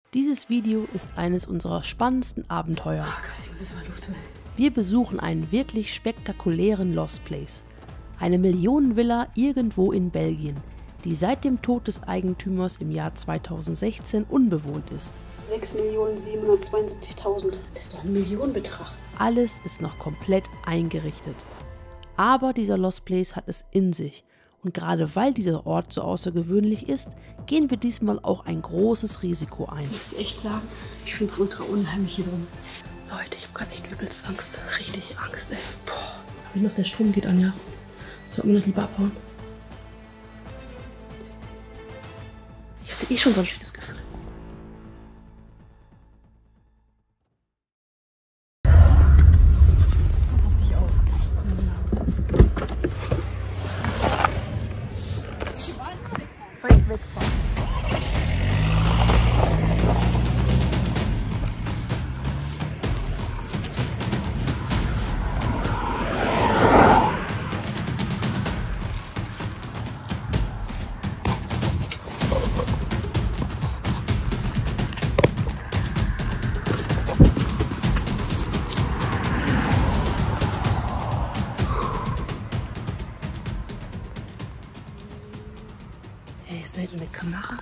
Dieses Video ist eines unserer spannendsten Abenteuer. Oh Gott, ich muss jetzt mal Luft holen. Wir besuchen einen wirklich spektakulären Lost Place. Eine Millionenvilla irgendwo in Belgien, die seit dem Tod des Eigentümers im Jahr 2016 unbewohnt ist. 6.772.000. Das ist doch ein Millionenbetrag. Alles ist noch komplett eingerichtet. Aber dieser Lost Place hat es in sich. Und gerade weil dieser Ort so außergewöhnlich ist, gehen wir diesmal auch ein großes Risiko ein. Ich muss dir echt sagen, ich finde es ultra unheimlich hier drin. Leute, ich habe gerade echt übelst Angst. Richtig Angst, ey. Boah. Wie noch der Strom geht an, ja. Sollten wir noch lieber abhauen. Ich hatte eh schon so ein schlechtes Gefühl. Wegfahren. Hey, ist da hinten eine Kamera?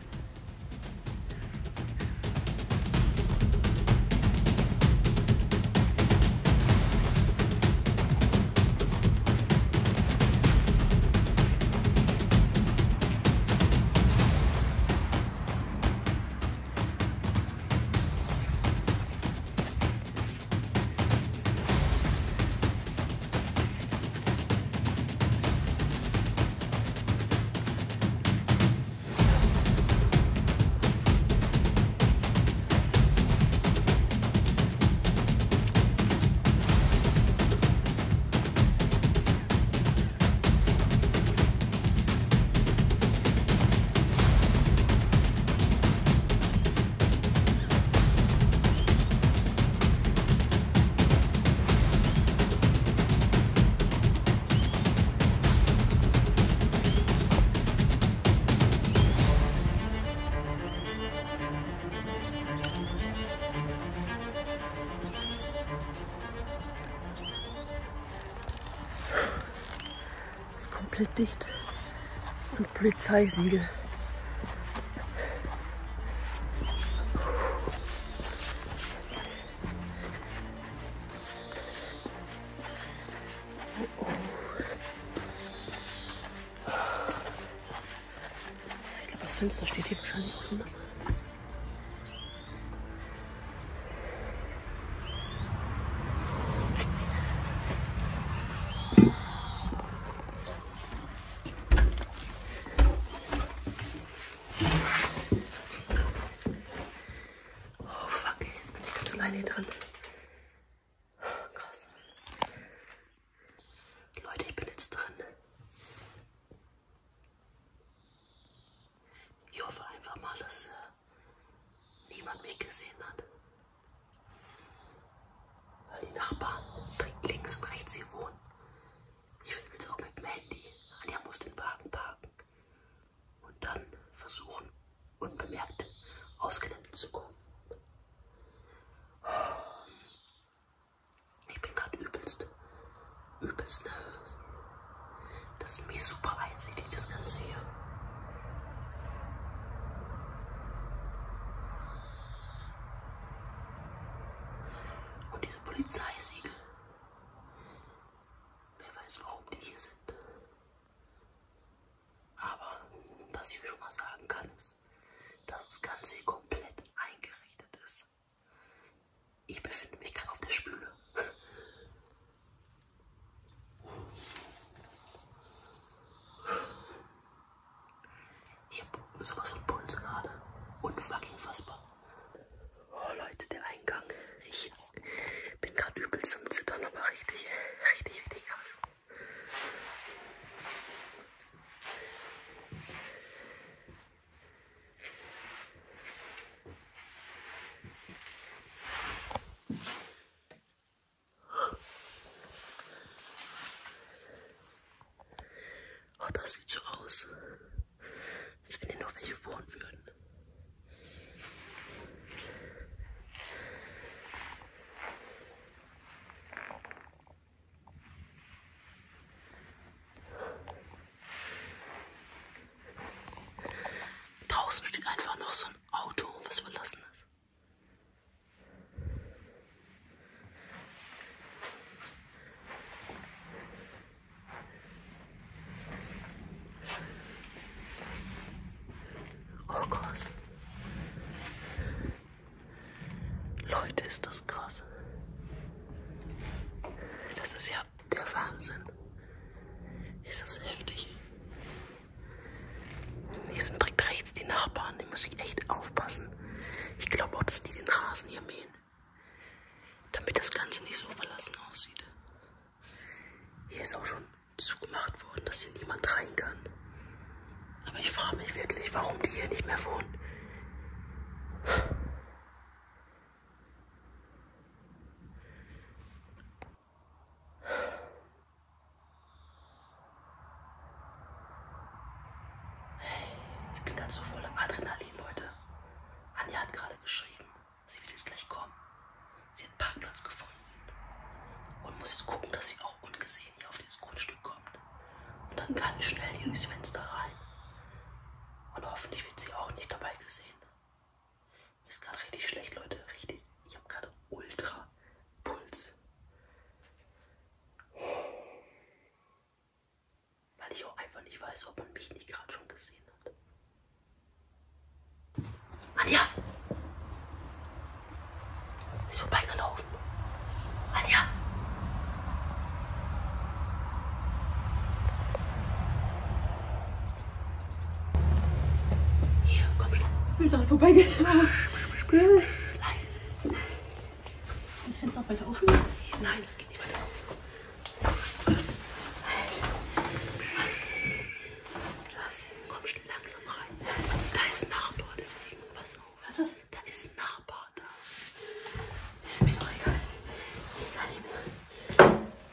Komplett dicht und Polizeisiegel. Oh. Ich glaube, das Fenster steht hier wahrscheinlich offen. Alleine dran. Krass. Leute, ich bin jetzt dran. Ich hoffe einfach mal, dass niemand mich gesehen hat. Weil die Nachbarn direkt links und rechts hier wohnen. Ich filme jetzt auch mit dem Handy. Anja muss den Wagen parken. Und dann versuchen, unbemerkt aufs Gelände zu kommen. Ich bin gerade übelst nervös. Das ist nämlich super einsichtig, das Ganze hier. Und diese Polizeisiegel. Wer weiß, warum die hier sind. Aber was ich schon mal sagen kann, ist, dass das Ganze hier komplett eingerichtet ist. Ich befinde mich gerade auf der Spüle. Ich habe sowas von Puls gerade. Unfucking fassbar. Oh Leute, der Eingang. Ich bin gerade übelst am Zittern, aber richtig krass. Oh, das sieht so aus, als wenn hier noch welche wohnen würden. Leute, ist das krass. Das ist ja der Wahnsinn. Ist das heftig. Hier sind direkt rechts die Nachbarn, die muss ich echt aufpassen. Ich glaube auch, dass die den Rasen hier mähen. Damit das Ganze nicht so verlassen aussieht. Hier ist auch schon zugemacht worden, dass hier niemand rein kann. Aber ich frage mich wirklich, warum die hier nicht mehr wohnen. Ich bin ganz so voller Adrenalin, Leute. Anja hat gerade geschrieben, sie wird jetzt gleich kommen. Sie hat einen Parkplatz gefunden und muss jetzt gucken, dass sie auch ungesehen hier auf dieses Grundstück kommt. Und dann ganz schnell hier durchs Fenster rein. Und hoffentlich wird sie auch nicht dabei gesehen. Mir ist gerade richtig schlecht, Leute. Richtig. Ich habe gerade ultra Puls. Weil ich auch einfach nicht weiß, ob man mich nicht gerade schon gesehen hat. Anja! Sie ist vorbeigelaufen. Anja! Hier, komm schnell. Ich bin doch vorbeigelaufen. Leise. Das Fenster auch weiter offen? Nein, es geht nicht weiter auf. Komm schnell langsam rein. Da ist ein Nachbar, deswegen pass auf. Was ist das? Da ist ein Nachbar da. Ist mir doch egal. Ich kann nicht mehr.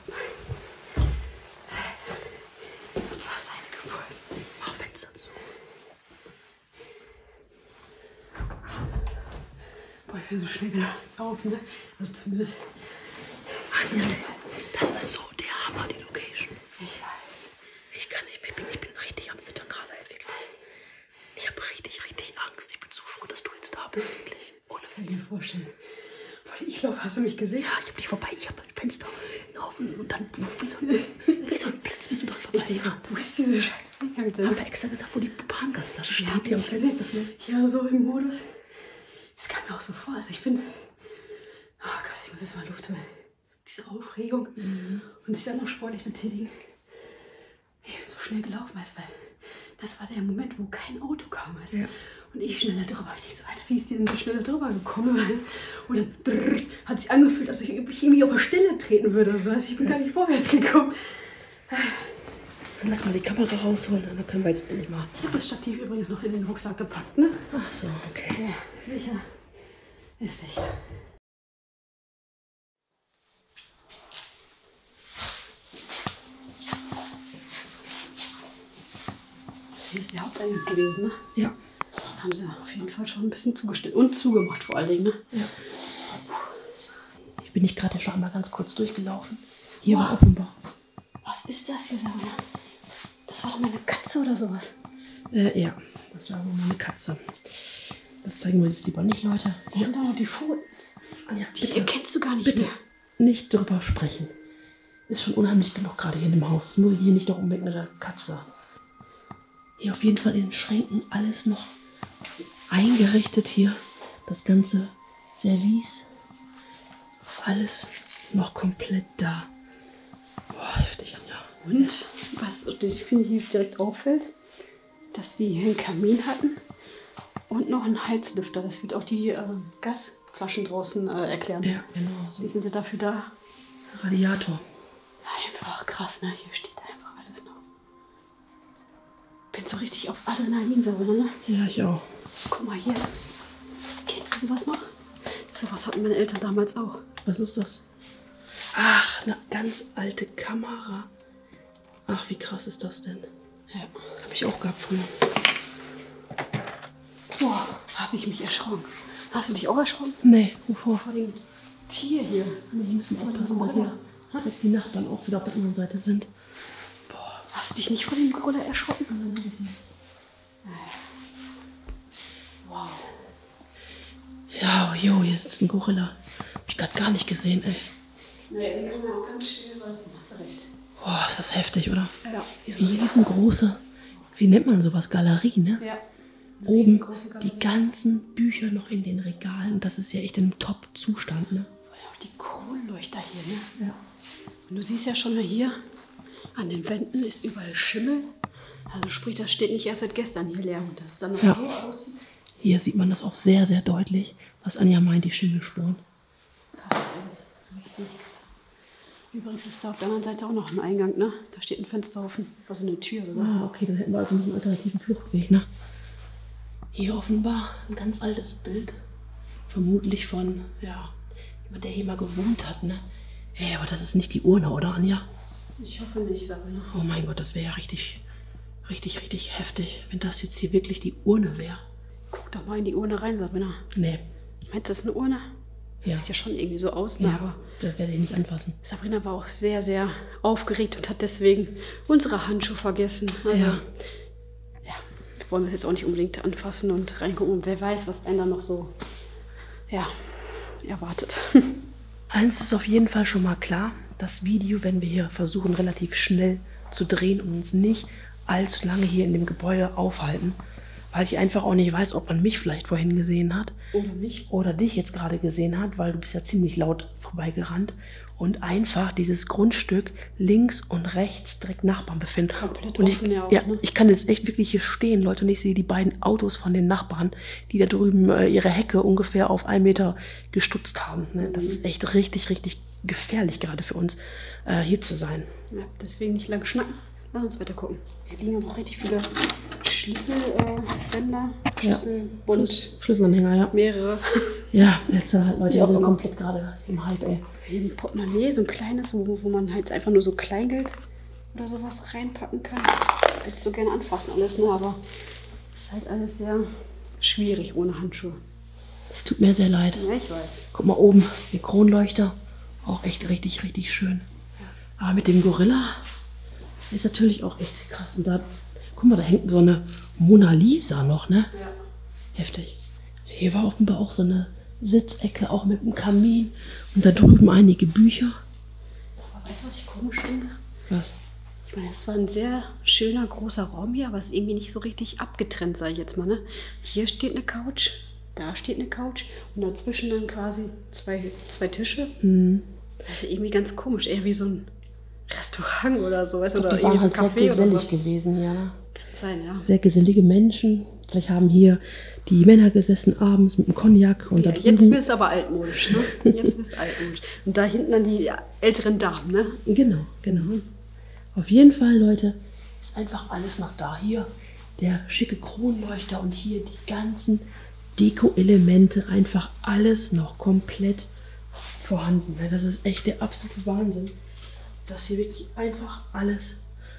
Was eine Geburt. Mach Fenster zu. Boah, ich bin so schnell gelaufen, ne? Also zumindest. Anja, das ist so der Hammer, die Location. Ich weiß. Ich kann nicht mehr, ich bin richtig am Zittern gerade, ey, wirklich. Ich habe richtig Angst. Ich bin so froh, dass du jetzt da bist, wirklich. Ohne Ich kann dir Fenster. vorstellen. Vor ich glaube, hast du mich gesehen? Ja, ich habe dich vorbei, ich habe ein Fenster offen und dann wie so ein Blitz bist du dran vorbei. Ich denke, du bist diese scheiß Eingang. Ich habe extra gesagt, wo die Propangasflasche steht. Ja, Hier am ich gesehen. Fenster. Ich war so im Modus. Es kam mir auch so vor. Also ich bin. Oh Gott, ich muss jetzt mal Luft holen. Diese Aufregung und sich dann noch sportlich betätigen. Ich bin so schnell gelaufen, weißt du, weil das war der Moment, wo kein Auto kam, weißt du. Ja. Und ich schneller drüber. Ich dachte so, Alter, wie ist die denn so schneller drüber gekommen? Und dann hat sich angefühlt, als ob ich irgendwie auf der Stelle treten würde. Also ich bin gar nicht vorwärts gekommen. Dann lass mal die Kamera rausholen, dann können wir jetzt endlich mal. Ich habe das Stativ übrigens noch in den Rucksack gepackt, ne? Ach so, okay. Ja, sicher. Ist sicher. Hier ist der Haupteingang gewesen, ne? Ja. Da haben sie auf jeden Fall schon ein bisschen zugestellt und zugemacht vor allen Dingen, ne? Ja. Ich bin nicht gerade schon einmal ganz kurz durchgelaufen. Hier Wow. war offenbar. Was ist das hier, Sarah? Das war doch mal eine Katze oder sowas. Ja, das war wohl meine Katze. Das zeigen wir jetzt lieber nicht, Leute. Hier sind da noch die Pfoten. Anja, Die erkennst du gar nicht bitte mehr. nicht drüber sprechen. Ist schon unheimlich genug gerade hier in dem Haus. Nur hier nicht noch unbedingt eine Katze. Hier auf jeden Fall in den Schränken alles noch eingerichtet hier. Das ganze Service. Alles noch komplett da. Boah, heftig, Anja. Und was finde ich direkt auffällt, dass die hier einen Kamin hatten und noch einen Heizlüfter. Das wird auch die Gasflaschen draußen erklären. Ja, genau. Die sind ja dafür da. Radiator. Einfach krass, ne? Hier steht einfach alles noch. Bin so richtig auf Adrenalin, ne? Ja, ich auch. Guck mal hier. Kennst du sowas noch? Sowas hatten meine Eltern damals auch. Was ist das? Ach, eine ganz alte Kamera. Ach, wie krass ist das denn? Ja. Habe ich auch gehabt früher. Boah, habe ich mich erschrocken. Hast du dich auch erschrocken? Nee, wovor? Vor dem Tier hier. Nee, hier müssen wir aufpassen, dass hier direkt die Nachbarn auch wieder auf der anderen Seite sind. Boah. Hast du dich nicht vor dem Gorilla erschrocken? Wow. Ja, jo, hier sitzt ein Gorilla. Hab ich gerade gar nicht gesehen, ey. Nee, den kann man auch ganz schnell lassen. Hast du recht. Boah, ist das heftig, oder? Ja. Hier ist eine riesengroße, wie nennt man sowas, Galerie, ne? Ja. oben die ganzen Bücher noch in den Regalen. Und das ist ja echt im Top-Zustand, ne? Auch die Kronleuchter hier, ne? Ja. Und du siehst ja schon mal hier, an den Wänden ist überall Schimmel. Also sprich, das steht nicht erst seit gestern hier leer. Und dass es dann noch so aussieht. Hier sieht man das auch sehr, sehr deutlich, was Anja meint, die Schimmelspuren. Übrigens ist da auf der anderen Seite auch noch ein Eingang, ne? Da steht ein Fensterhaufen, also eine Tür sogar. Ah, okay, dann hätten wir also noch einen alternativen Fluchtweg, ne? Hier offenbar ein ganz altes Bild. Vermutlich von, ja, jemand, der hier mal gewohnt hat, ne? Ey, aber das ist nicht die Urne, oder, Anja? Ich hoffe nicht, Sabrina. Oh mein Gott, das wäre ja richtig heftig, wenn das jetzt hier wirklich die Urne wäre. Guck doch mal in die Urne rein, Sabrina. Nee. Meinst du, das ist eine Urne? Ja. Sieht ja schon irgendwie so aus, ne? Ja, Aber das werde ich nicht anfassen. Sabrina war auch sehr, sehr aufgeregt und hat deswegen unsere Handschuhe vergessen. Also, ja, wollen wir jetzt auch nicht unbedingt anfassen und reingucken. Und wer weiß, was einen dann noch so, ja, erwartet. Eins ist auf jeden Fall schon mal klar. Das Video, wenn wir hier versuchen, relativ schnell zu drehen und uns nicht allzu lange hier in dem Gebäude aufhalten, weil ich einfach auch nicht weiß, ob man mich vielleicht vorhin gesehen hat. Oder mich. Oder dich jetzt gerade gesehen hat, weil du bist ja ziemlich laut vorbeigerannt und einfach dieses Grundstück links und rechts direkt Nachbarn befinden. Komplett und offen ja auch, ne? ich kann jetzt echt wirklich hier stehen, Leute, und ich sehe die beiden Autos von den Nachbarn, die da drüben ihre Hecke ungefähr auf 1 Meter gestutzt haben. Ne? Das ist echt richtig gefährlich gerade für uns, hier zu sein. Ja, deswegen nicht lange schnacken. Lass uns weiter gucken. Hier liegen noch richtig viele Schlüsselbänder, Schlüsselanhänger, ja. Mehrere. Ja, jetzt halt, Leute, Ja, wir sind genau. komplett gerade im Hype, ey. Ein Portemonnaie, so ein kleines, wo man halt einfach nur so Kleingeld oder sowas reinpacken kann. Ich würde so gerne anfassen alles, ne? Aber ist halt alles sehr schwierig ohne Handschuhe. Es tut mir sehr leid. Ja, ich weiß. Guck mal oben, die Kronleuchter. Auch echt richtig schön. Aber mit dem Gorilla ist natürlich auch echt krass. Und da, guck mal, da hängt so eine Mona Lisa noch, ne? Ja. Heftig. Hier war offenbar auch so eine Sitzecke, auch mit einem Kamin. Und da drüben einige Bücher. Aber weißt du, was ich komisch finde? Was? Ich meine, es war ein sehr schöner, großer Raum hier, aber es ist irgendwie nicht so richtig abgetrennt, sage ich jetzt mal, ne? Hier steht eine Couch, da steht eine Couch und dazwischen dann quasi zwei Tische. Hm. Also irgendwie ganz komisch, eher wie so ein Restaurant oder so, weißt du? Oder Die waren irgendwie halt so sehr ein Café oder gesellig sowas. gewesen, ja. Kann sein, ja. Sehr gesellige Menschen. Vielleicht haben hier die Männer gesessen abends mit dem Cognac und da Ja, drüben... jetzt bist du aber altmodisch, ne? Jetzt bist du altmodisch. Und da hinten dann die älteren Damen, ne? Genau. Auf jeden Fall, Leute, ist einfach alles noch da. Hier der schicke Kronleuchter und hier die ganzen Deko-Elemente. Einfach alles noch komplett vorhanden. Das ist echt der absolute Wahnsinn, dass hier wirklich einfach alles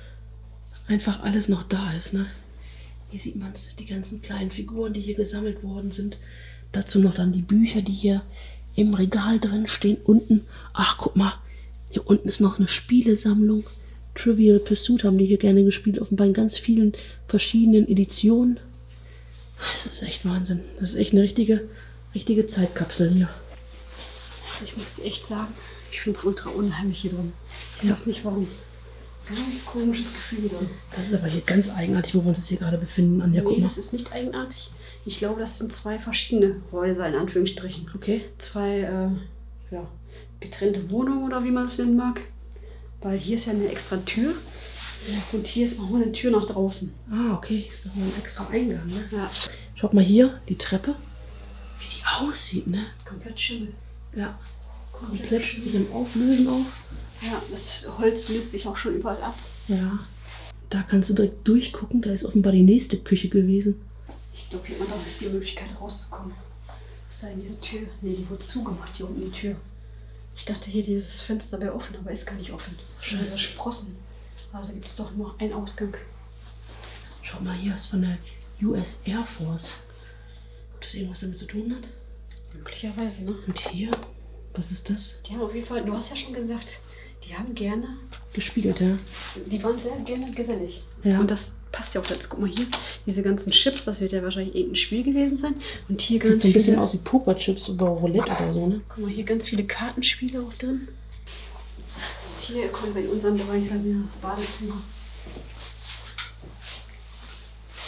noch da ist. Ne? Hier sieht man es, die ganzen kleinen Figuren, die hier gesammelt worden sind. Dazu noch dann die Bücher, die hier im Regal drin stehen. Unten, ach guck mal, hier unten ist noch eine Spielesammlung. Trivial Pursuit haben die hier gerne gespielt, offenbar in ganz vielen verschiedenen Editionen. Das ist echt Wahnsinn. Das ist echt eine richtige Zeitkapsel hier. Also ich muss dir echt sagen, ich finde es ultra unheimlich hier drin. Ich weiß nicht warum. Ganz komisches Gefühl hier drin. Das ist aber hier ganz eigenartig, wo wir uns jetzt hier gerade befinden. Anja, guck Nee, mal. das ist nicht eigenartig. Ich glaube, das sind 2 verschiedene Häuser, in Anführungsstrichen. Okay. 2 getrennte Wohnungen oder wie man es nennen mag. Weil hier ist ja eine extra Tür. Und hier ist nochmal eine Tür nach draußen. Ah, okay. Ist nochmal ein extra Eingang, ne? Ja, Schaut mal hier, die Treppe. Wie die aussieht, ne? komplett Schimmel. Ja. Komplett sich im Auflösen auf. Ja, das Holz löst sich auch schon überall ab. Ja. Da kannst du direkt durchgucken. Da ist offenbar die nächste Küche gewesen. Ich glaube, hier hat man doch nicht die Möglichkeit rauszukommen. Was ist da in diese Tür? Ne, die wurde zugemacht, hier unten die Tür. Ich dachte hier, dieses Fenster wäre offen, aber ist gar nicht offen. Das sind diese Sprossen. Also gibt es doch nur einen Ausgang. Schau mal, hier ist von der US Air Force. Ob das irgendwas damit zu tun hat? Möglicherweise, ne? Und hier? Was ist das? Die haben auf jeden Fall, du hast ja schon gesagt, die haben gerne, Gespielt, ja. die waren sehr gerne gesellig. Ja. Und das passt ja auch dazu. Guck mal hier, diese ganzen Chips, das wird ja wahrscheinlich irgendein Spiel gewesen sein. Und hier Sieht ganz so ein bisschen viele, aus wie Pokerchips oder Roulette oder so, ne? guck mal hier, ganz viele Kartenspiele auch drin. Und hier kommen wir in unserem Bereich, sagen wir, das Badezimmer.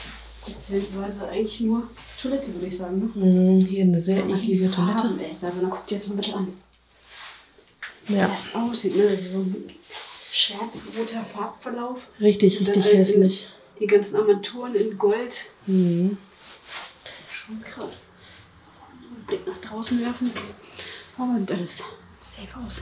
Beziehungsweise eigentlich nur Toilette, würde ich sagen. Ne? Hier eine sehr eklige Toilette. Ey, Savannah, guck dir das mal bitte an. Ja. Wie das aussieht, ne? Das ist so ein schwarz-roter Farbverlauf. Richtig, richtig hässlich. Die ganzen Armaturen in Gold. Mhm. Schon krass. Einen Blick nach draußen werfen. Aber sieht alles safe aus.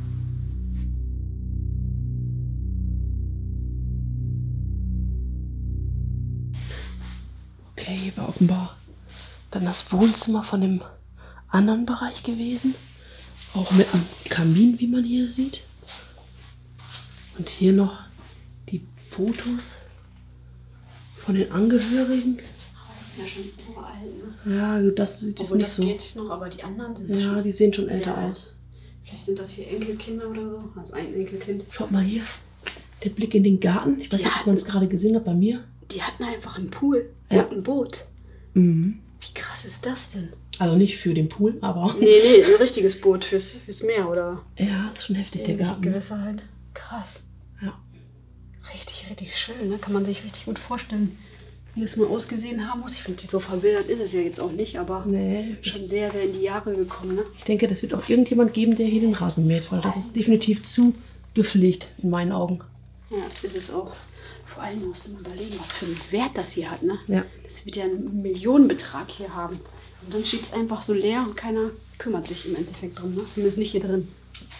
Okay, hier war offenbar dann das Wohnzimmer von dem anderen Bereich gewesen. Auch mit einem Kamin, wie man hier sieht. Und hier noch die Fotos von den Angehörigen. Aber das sind ja schon uralt, ne? Ja, gut, das sieht jetzt nicht das so. geht noch, aber die anderen sind Ja, schon die sehen schon sehr älter alt. aus. Vielleicht sind das hier Enkelkinder oder so. Also ein Enkelkind. Schaut mal hier, der Blick in den Garten. Ich weiß nicht, ob man es gerade gesehen hat bei mir. Die hatten einfach einen Pool Ja. und ein Boot. Mhm. Wie krass ist das denn? Also nicht für den Pool, aber... Nee, ein richtiges Boot fürs Meer, oder? Ja, ist schon heftig, der Garten. Gewässer halt. Krass. Ja. Richtig, richtig schön, ne? Kann man sich richtig gut vorstellen, wie das mal ausgesehen haben muss. Ich finde, so verwildert ist es ja jetzt auch nicht, aber Nee. schon sehr, sehr in die Jahre gekommen, ne? Ich denke, das wird auch irgendjemand geben, der hier den Rasen mäht, weil das ist definitiv zu gepflegt in meinen Augen. Ja, ist es auch. Vor allem musst du mal überlegen, was für einen Wert das hier hat, ne? Ja. Das wird ja einen Millionenbetrag hier haben. Und dann steht es einfach so leer und keiner kümmert sich im Endeffekt drum, ne? Zumindest nicht hier drin.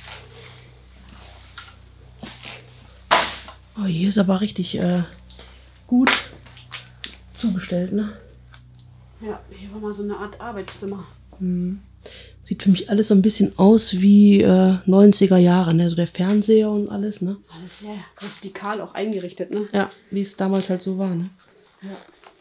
Oh, hier ist aber richtig gut zugestellt, ne? Ja, hier war mal so eine Art Arbeitszimmer. Mhm. Sieht für mich alles so ein bisschen aus wie 90er Jahre, ne? So der Fernseher und alles, ne? Alles sehr rustikal auch eingerichtet, ne? Ja, wie es damals halt so war, ne? Ja.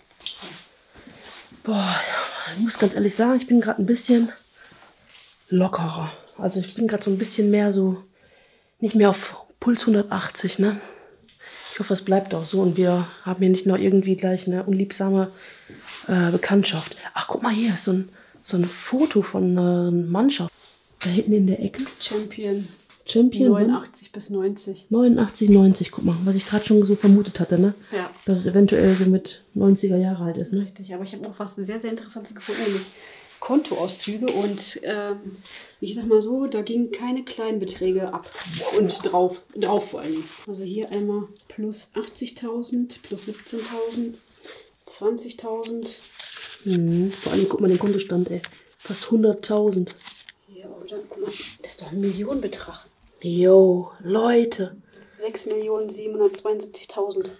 Boah, ich muss ganz ehrlich sagen, ich bin gerade ein bisschen lockerer. Also ich bin gerade so ein bisschen mehr so, nicht mehr auf Puls 180, ne? Ich hoffe, es bleibt auch so und wir haben hier nicht noch irgendwie gleich eine unliebsame Bekanntschaft. Ach, guck mal, hier ist so ein Foto von einer Mannschaft. Da hinten in der Ecke. Champion 89 bis 90. 89, 90, guck mal, was ich gerade schon so vermutet hatte, ne? Ja. Dass es eventuell so mit 90er Jahre alt ist, ne? Richtig, aber ich habe auch was sehr, sehr Interessantes gefunden, nämlich Kontoauszüge und ich sag mal so, da gingen keine kleinen Beträge ab und drauf vor allen Dingen. Also hier einmal plus 80.000, plus 17.000, 20.000. Vor allem, guck mal den Kontostand, ey. Fast 100.000. Ja, aber dann, guck mal, das ist doch ein Millionenbetrag. Jo, Leute. 6.772.000.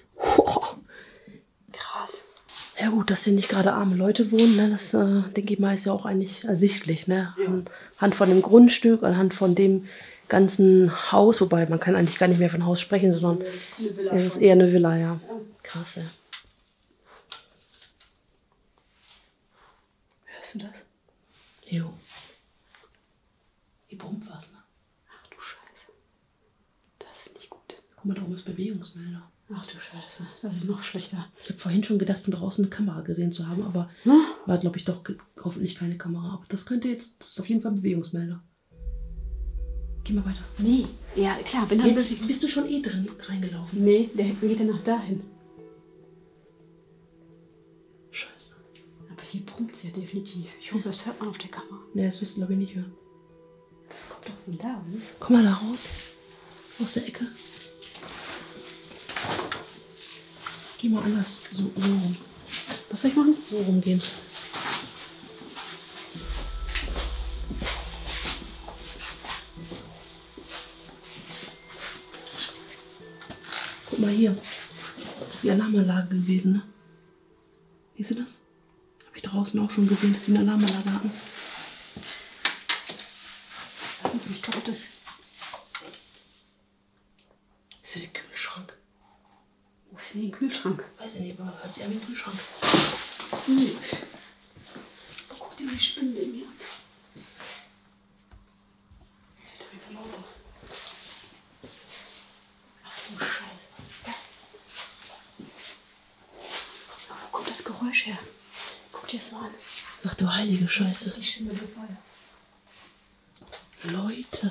Krass. Ja gut, dass hier nicht gerade arme Leute wohnen, ne, das denke ich mal ist ja auch eigentlich ersichtlich, ne? Ja. Anhand von dem Grundstück, anhand von dem ganzen Haus, wobei man kann eigentlich gar nicht mehr von Haus sprechen, sondern Das ist eine Villa es ist schon. eher eine Villa, ja. Ja. Krass, ja. Hörst du das? Jo. Wie brummt was, ne? Ach du Scheiße. Das ist nicht gut. Guck mal, da oben ist Bewegungsmelder. Ach du Scheiße. Das ist noch schlechter. Ich habe vorhin schon gedacht, von draußen eine Kamera gesehen zu haben, aber Hm? war, glaube ich, doch hoffentlich keine Kamera. Aber das könnte jetzt, das ist auf jeden Fall ein Bewegungsmelder. Geh mal weiter. Nee. Ja, klar, bin dann Jetzt bist du schon drin reingelaufen. Nee, der geht ja nach dahin. Scheiße. Aber hier brummt es ja definitiv. Ich hoffe, das hört man auf der Kamera. Ne, das wirst du, glaube ich, nicht hören. Das kommt doch von da, oder? Komm mal da raus. Aus der Ecke. Geh mal anders. So rum. Was soll ich machen? So rumgehen. Guck mal hier. Das ist die Alarmanlage gewesen, ne? Siehst du das? Habe ich draußen auch schon gesehen, dass die eine Alarmanlage hatten. Ich glaube, das Das ist der Kühlschrank. Wo ist denn hier ein Kühlschrank? Weiß ich nicht, aber hört sich an wie ein Kühlschrank. Guck dir die Spinnen neben mir an. Das wird auf jeden Fall lauter. Ach du Scheiße, was ist das? Oh, wo kommt das Geräusch her? Guck dir das mal an. Ach du heilige Scheiße. Die Schimmel voll. Leute.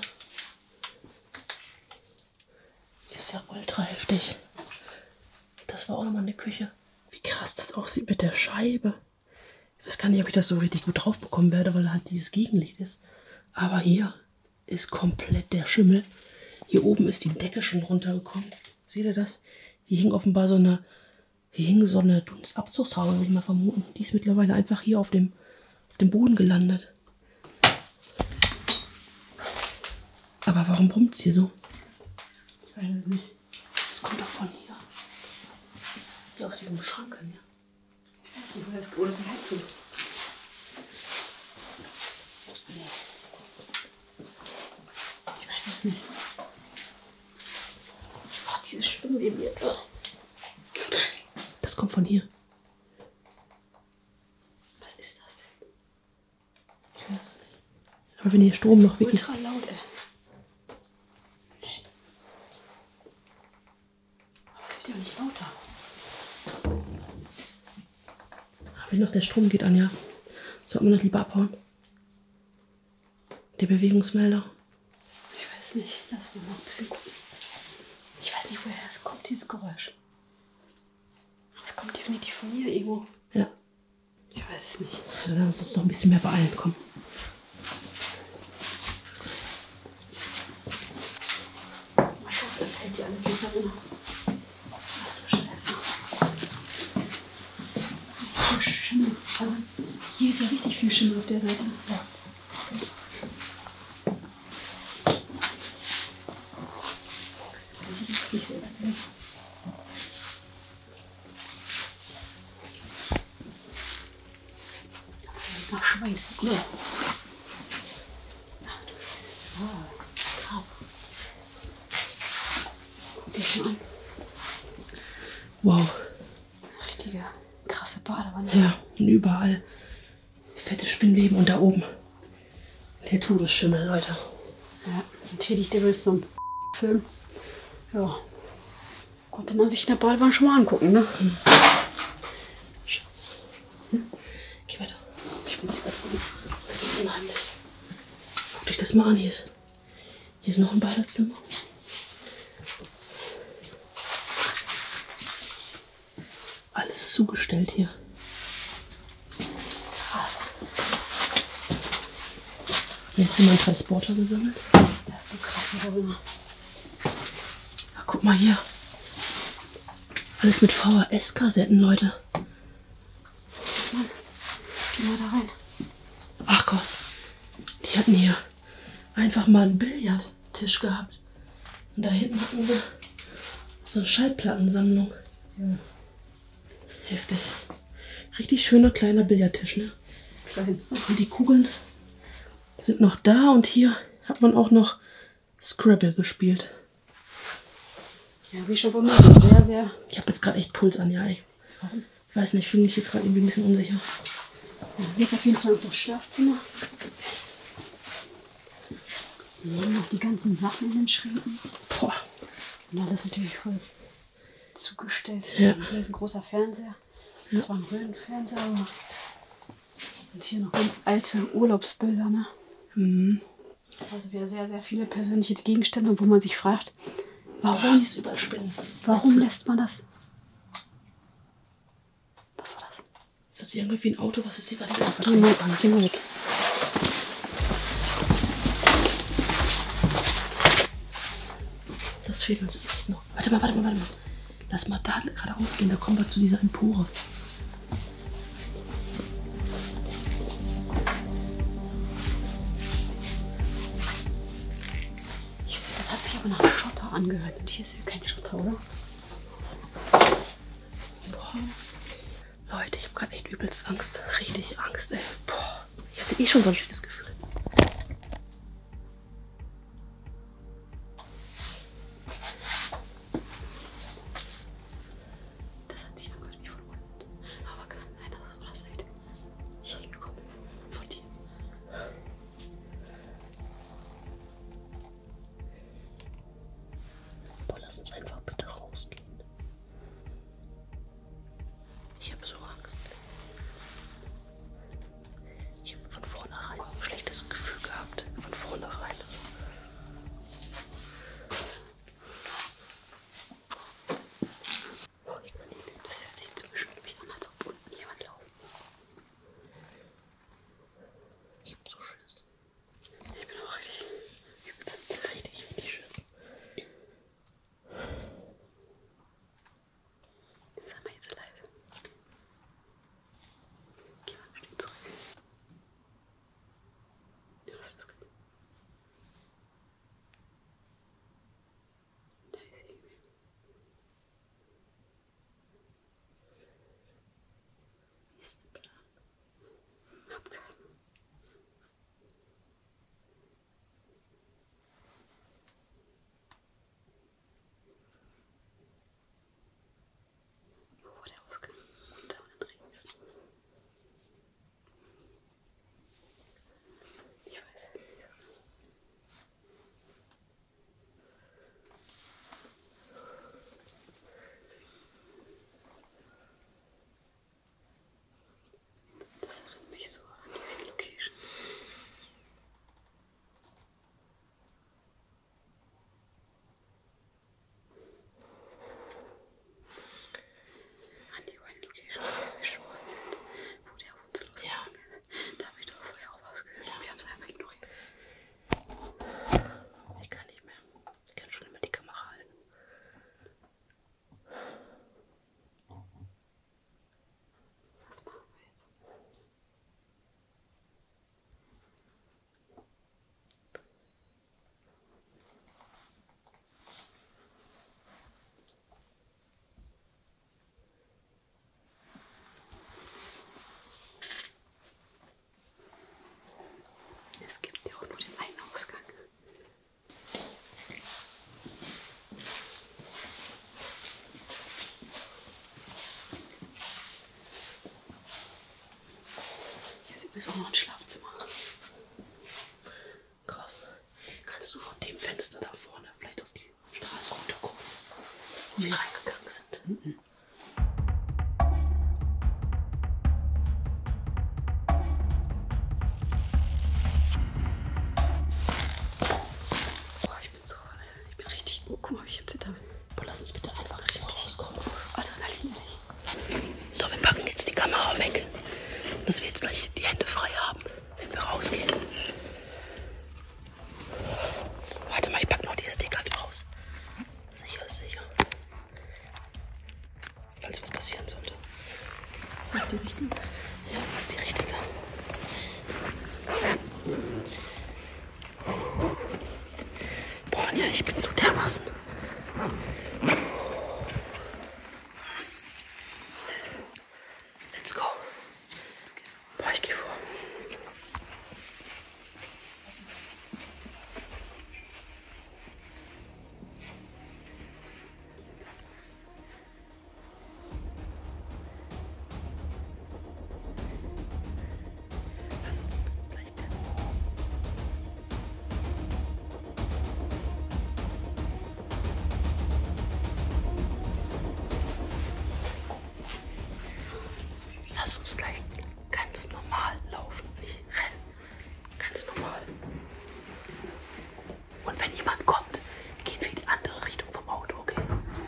Ist ja ultra heftig. Das war auch nochmal eine Küche. Wie krass das aussieht mit der Scheibe. Ich weiß gar nicht, ob ich das so richtig gut drauf bekommen werde, weil halt dieses Gegenlicht ist. Aber hier ist komplett der Schimmel. Hier oben ist die Decke schon runtergekommen. Seht ihr das? Hier hing offenbar so eine Dunstabzugshaube, würde ich mal vermuten. Die ist mittlerweile einfach hier auf dem Boden gelandet. Aber warum brummt es hier so? Ich weiß es nicht. Das kommt doch von hier. Hier aus diesem Schrank an, ja. Ich weiß nicht, oder die Heizung. Nee. Ich weiß es nicht. Oh, diese Spinnen neben mir. Das kommt von hier. Was ist das denn? Ich weiß nicht. Aber wenn hier Strom noch wirklich... Ultra laut, ey. Aber es wird ja nicht lauter. Wenn noch der Strom geht, Anja, sollte man das lieber abhauen. Der Bewegungsmelder. Ich weiß nicht. Lass uns noch ein bisschen gucken. Ich weiß nicht, woher es kommt, dieses Geräusch. Aber es kommt definitiv von hier irgendwo. Ja. Ich weiß es nicht. Ja, dann lass uns noch ein bisschen mehr beeilen. Komm. Ich hoffe, das hält dir alles nicht so genau. Ach du Scheiße. Hier Schimmel. Also, hier ist ja richtig viel Schimmel auf der Seite. Ja. Hier liegt nicht selbst drin. Jetzt nach Schweiß. Ja. Krass. Guck dir das mal an. Wow. Richtige krasse Badewanne. Ja, und überall fette Spinnweben und da oben der Todesschimmel, Leute. Ja, natürlich, der ist so ein Film. Ja. Konnte man sich in der Badewanne schon mal angucken, ne? Scheiße. Geh weiter. Ich find's hier gut. Das ist unheimlich. Guck dich das mal an. Hier ist noch ein Badezimmer. Alles zugestellt hier. Krass. Jetzt haben wir einen Transporter gesammelt. Das ist so krass, was auch immer. Ja, guck mal hier. Alles mit VHS-Kassetten, Leute. Geh mal da rein. Ach Gott. Die hatten hier einfach mal einen Billardtisch gehabt. Und da hinten hatten sie so eine Schallplattensammlung. Ja. Heftig. Richtig schöner kleiner Billardtisch, ne? Klein. Und die Kugeln sind noch da und hier hat man auch noch Scrabble gespielt. Ja, wie schon vermutet. Sehr, sehr. Ich habe jetzt gerade echt Puls an, ja. Warum? Ich weiß nicht, ich fühle mich jetzt gerade irgendwie ein bisschen unsicher. Ja, jetzt auf jeden Fall noch das Schlafzimmer. Wir haben noch die ganzen Sachen in den Schränken. Boah. Und alles natürlich voll zugestellt. Ja. Hier ist ein großer Fernseher. Ja. Zwar ein Röhrenfernseher, aber. Und hier noch ganz alte Urlaubsbilder, ne? Mhm. Also wieder sehr, sehr viele persönliche Gegenstände, wo man sich fragt, Warum warum, ist überall Spinnen? warum lässt man das? Was war das? Das hört sich irgendwie wie ein Auto, was ist hier gerade Geh mal, geh mal weg. Das fehlt uns jetzt echt noch. Warte mal. Lass mal da gerade rausgehen, da kommen wir zu dieser Empore. Das hat sich aber nach Schotter angehört. Und hier ist ja kein Schotter, oder? Leute, ich habe gerade echt übelst Angst. Richtig Angst, ey. Boah, ich hatte eh schon so ein schlechtes Gefühl. Das hat sich angehört wie von uns. Aber kann sein, dass es von der Seite hier hingekommen ist. Von dir. Boah, lass uns einfach bitte rausgehen. Ich habe so Angst. Ich habe von vornherein ein schlechtes Gefühl gehabt. Von vornherein. Das hört sich zum Beispiel an. ist auch noch ein Schlafzimmer. Krass. Kannst du von dem Fenster da vorne vielleicht auf die Straße runter gucken, wo wir reingegangen sind? Mhm. Ich bin richtig. Oh, guck mal, ich hab Zittern. Boah, lass uns bitte einfach richtig rauskommen. Adrenalin. So, wir packen jetzt die Kamera weg, dass wir jetzt gleich die Hände frei haben, wenn wir rausgehen. Warte mal, ich pack noch die SD-Karte raus. Sicher ist sicher. Falls was passieren sollte. Ist das die richtige? Ja, das ist die richtige. Boah, ja, ich bin so dermaßen. Let's go. Boah, ich geh vor. Lass uns gleich ganz normal laufen, nicht rennen. Ganz normal. Und wenn jemand kommt, gehen wir in die andere Richtung vom Auto, okay?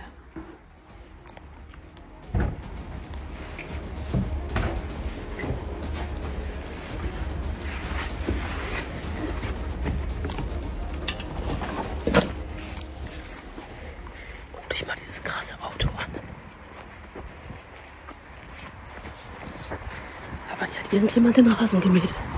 Guckt euch mal dieses krasse Auto an. Aber hier hat irgendjemand den Rasen gemäht.